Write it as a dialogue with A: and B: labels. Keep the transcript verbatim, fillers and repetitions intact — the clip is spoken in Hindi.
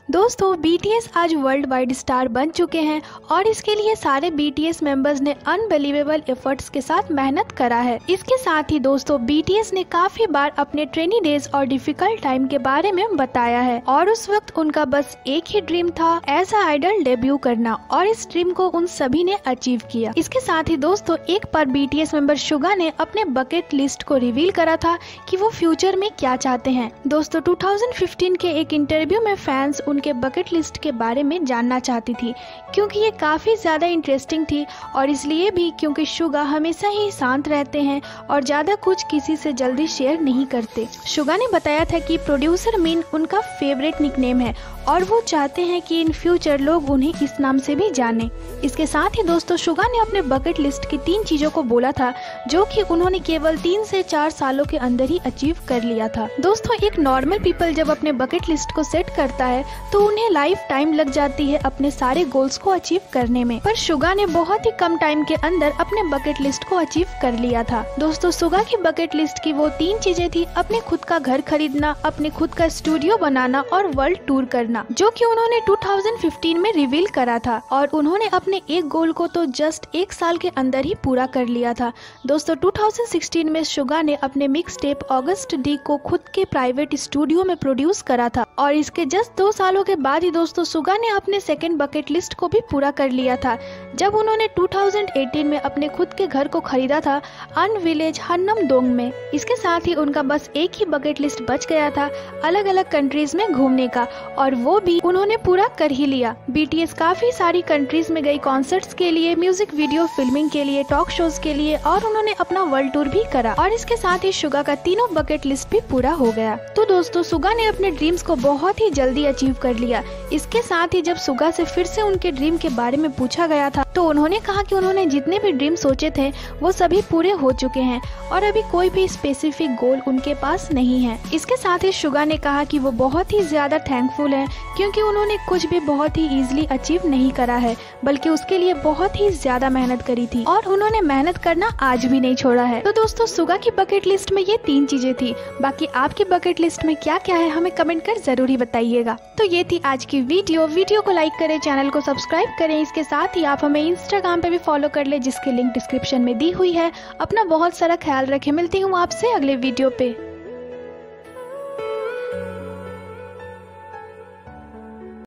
A: दोस्तों बीटीएस आज वर्ल्ड वाइड स्टार बन चुके हैं और इसके लिए सारे बीटीएस मेंबर्स ने अनबिलीवेबल एफर्ट्स के साथ मेहनत करा है। इसके साथ ही दोस्तों बीटीएस ने काफी बार अपने ट्रेनी डेज और डिफिकल्ट टाइम के बारे में बताया है और उस वक्त उनका बस एक ही ड्रीम था, एज अ आइडल डेब्यू करना, और इस ड्रीम को उन सभी ने अचीव किया। इसके साथ ही दोस्तों एक बार बीटीएस मेंबर सुगा ने अपने बकेट लिस्ट को रिवील करा था कि वो फ्यूचर में क्या चाहते हैं। दोस्तों दो हज़ार पंद्रह के एक इंटरव्यू में फैंस उनके बकेट लिस्ट के बारे में जानना चाहती थी क्योंकि ये काफी ज्यादा इंटरेस्टिंग थी और इसलिए भी क्योंकि सुगा हमेशा ही शांत रहते हैं और ज्यादा कुछ किसी से जल्दी शेयर नहीं करते। सुगा ने बताया था कि प्रोड्यूसर मीन उनका फेवरेट निकनेम है और वो चाहते हैं कि इन फ्यूचर लोग उन्हें इस नाम से भी जाने। इसके साथ ही दोस्तों सुगा ने अपने बकेट लिस्ट की तीन चीजों को बोला था जो कि उन्होंने केवल तीन से चार सालों के अंदर ही अचीव कर लिया था। दोस्तों एक नॉर्मल पीपल जब अपने बकेट लिस्ट को सेट करता है तो उन्हें लाइफ टाइम लग जाती है अपने सारे गोल्स को अचीव करने में, पर सुगा ने बहुत ही कम टाइम के अंदर अपने बकेट लिस्ट को अचीव कर लिया था। दोस्तों सुगा की बकेट लिस्ट की वो तीन चीजें थी अपने खुद का घर खरीदना, अपने खुद का स्टूडियो बनाना और वर्ल्ड टूर करना, जो कि उन्होंने दो हज़ार पंद्रह में रिवील करा था और उन्होंने अपने एक गोल को तो जस्ट एक साल के अंदर ही पूरा कर लिया था। दोस्तों दो हज़ार सोलह में सुगा ने अपने मिक्स टेप ऑगस्ट डी को खुद के प्राइवेट स्टूडियो में प्रोड्यूस करा था और इसके जस्ट दो सालों के बाद ही दोस्तों सुगा ने अपने सेकंड बकेट लिस्ट को भी पूरा कर लिया था जब उन्होंने दो हज़ार अठारह में अपने खुद के घर को खरीदा था अन विलेज हन्नम दोंग में। इसके साथ ही उनका बस एक ही बकेट लिस्ट बच गया था अलग अलग कंट्रीज में घूमने का और वो भी उन्होंने पूरा कर ही लिया। बीटीएस काफी सारी कंट्रीज में गई कॉन्सर्ट्स के लिए, म्यूजिक वीडियो फिल्मिंग के लिए, टॉक शोज के लिए और उन्होंने अपना वर्ल्ड टूर भी करा और इसके साथ ही सुगा का तीनों बकेट लिस्ट भी पूरा हो गया। तो दोस्तों सुगा ने अपने ड्रीम्स को बहुत ही जल्दी अचीव कर लिया। इसके साथ ही जब सुगा से फिर से उनके ड्रीम के बारे में पूछा गया था तो उन्होंने कहा कि उन्होंने जितने भी ड्रीम सोचे थे वो सभी पूरे हो चुके हैं और अभी कोई भी स्पेसिफिक गोल उनके पास नहीं है। इसके साथ ही सुगा ने कहा कि वो बहुत ही ज्यादा थैंकफुल है क्योंकि उन्होंने कुछ भी बहुत ही इजीली अचीव नहीं करा है बल्कि उसके लिए बहुत ही ज्यादा मेहनत करी थी और उन्होंने मेहनत करना आज भी नहीं छोड़ा है। तो दोस्तों सुगा की बकेट लिस्ट में ये तीन चीजें थी। बाकी आपकी बकेट लिस्ट में क्या क्या है हमें कमेंट कर जरूर ही बताइएगा। तो ये थी आज की वीडियो। वीडियो को लाइक करें, चैनल को सब्सक्राइब करें। इसके साथ ही आप हमें इंस्टाग्राम पे भी फॉलो कर ले जिसकी लिंक डिस्क्रिप्शन में दी हुई है। अपना बहुत सारा ख्याल रखें। मिलती हूँ आपसे अगले वीडियो पे।